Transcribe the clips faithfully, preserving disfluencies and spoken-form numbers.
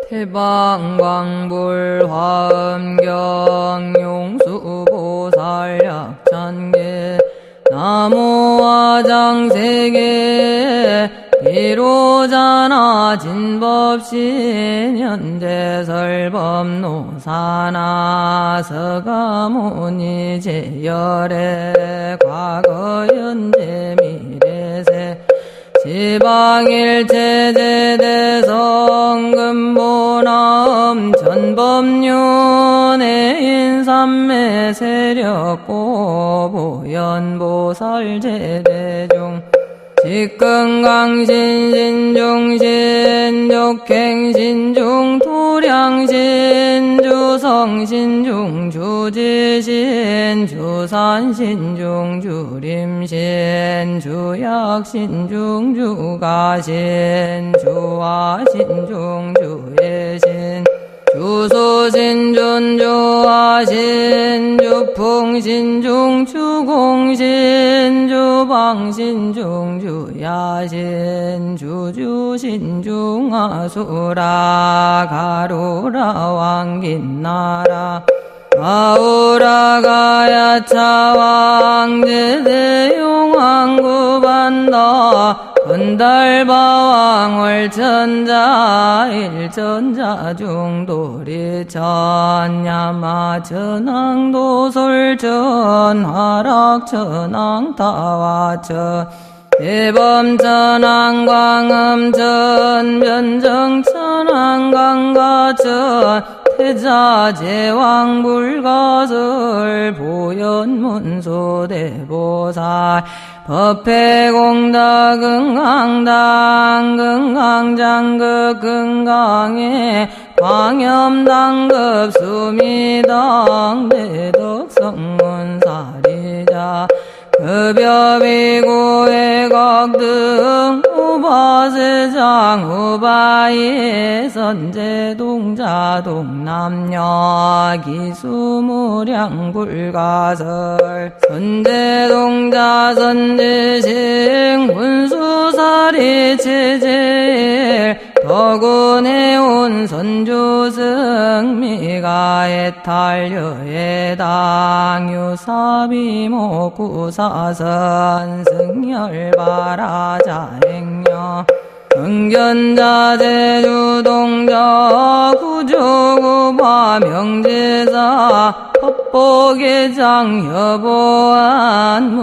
태방광불 화엄경 용수보살약찬계 나무화장세계 비로자나 진법신현대설법노사나 서가모니 제열의 과거 현재 미래세 지방일체제대성금보남 전법륜의 인삼매 세력고 보현보살제대중 직근강신 신중신 족행신중 토량신주 성신중 주지신 주산신중 주림신 주약신중 주가신 주화신중 주예신 주소신준 주화신 주풍신중 주공신 주방신중 주야신 주주신중 아수라 가루라 왕긴나라 아우라가야차왕제대용왕구반다 건달바왕월천자 일천자 중도리천야마천왕도솔천 화락천왕타와천 대범천왕광음천 변정천왕강가천 태자제왕불가설 보현문소대보살 법회공덕응강당 금강장급 금강에 광염당급 수미당 대덕성문사리자 급여비고해각등 우바세장 우바예 선제동자동남녀 기수무량불가설 선제동자 선제식 문수사리체제일 덕운해온 선조승미가해탈여해당 유사비목구사선 승열바라자행녀 응견자제주동자 구조구파 명제사 법보계장 여보안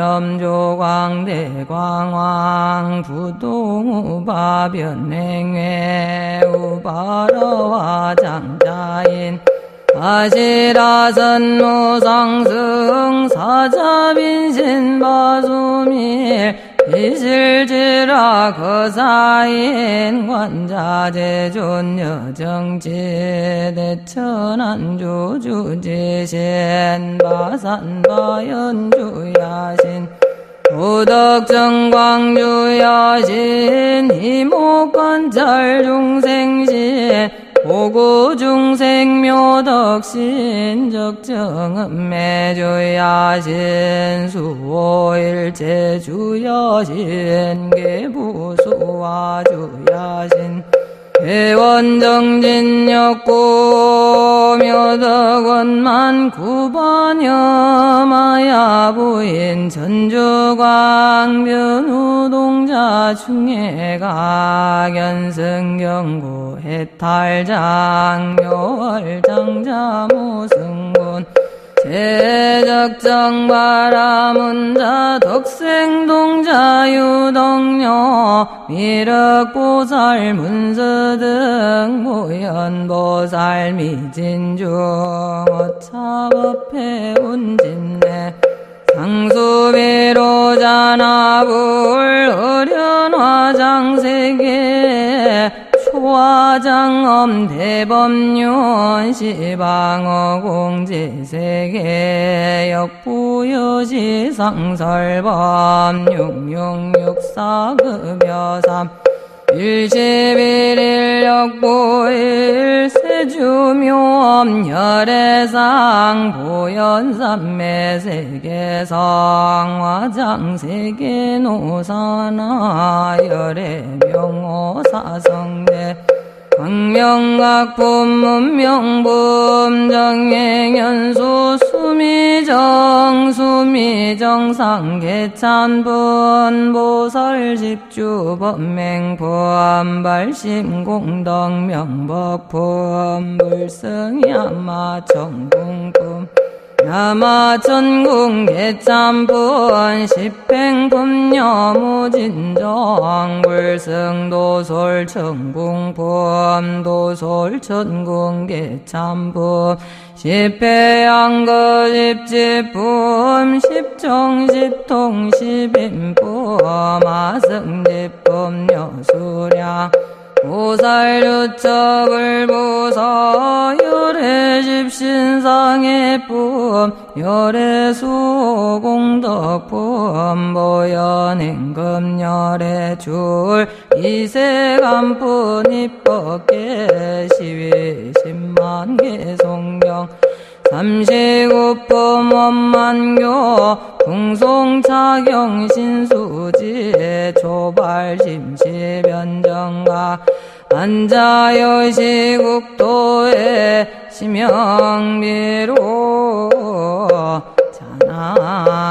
무렴조광대광왕 부동우바변행회 우바러와 장자인 아시라선무상승 사자빈신바수밀 이실지라 거사인 관자제존여정지 대천안주주지신 바산바연주야신 도덕정광주야신 이목관찰중생신 오구중생묘덕신 적정음매주야신 수오일체주야신 계부수화주야신 회원정진역구 묘덕원만 구반여마야부인 전주광변우동자 충해가견승경구 해탈장 묘월장자무승군 제적정바라문자 덕생동자유덕녀 미륵보살 문서등 보현보살 미진중 어차법회 운진내 상수비로자나불 어련화장세계 초화장엄 대법륜 시방어 공제세계 역부여시 상설범 육육육사급여삼 일십일일 역부일 세주묘엄 열애상 보현삼매세계성 화장세계노사나 열애명호사성대 광명각품 문명품 정행연수 수미정 수미정상 개찬분 보설집주 법맹품 발심공덕 명법품 불승야마천궁품 야마천궁 개참분 십행품여무진정 불승도솔천궁품 도솔천궁 개참분 십회양거집집품 십정십통 십인품 아승집품 여수량 보살유척을 보사 열애집신상의품 열애수공덕품 보현행금 열애줄 이세간분 입법계 시위십만개 송경 삼시구품 원만교 궁송차경 신수지 초발심시변정가 안자여시국도에 심영비로 자나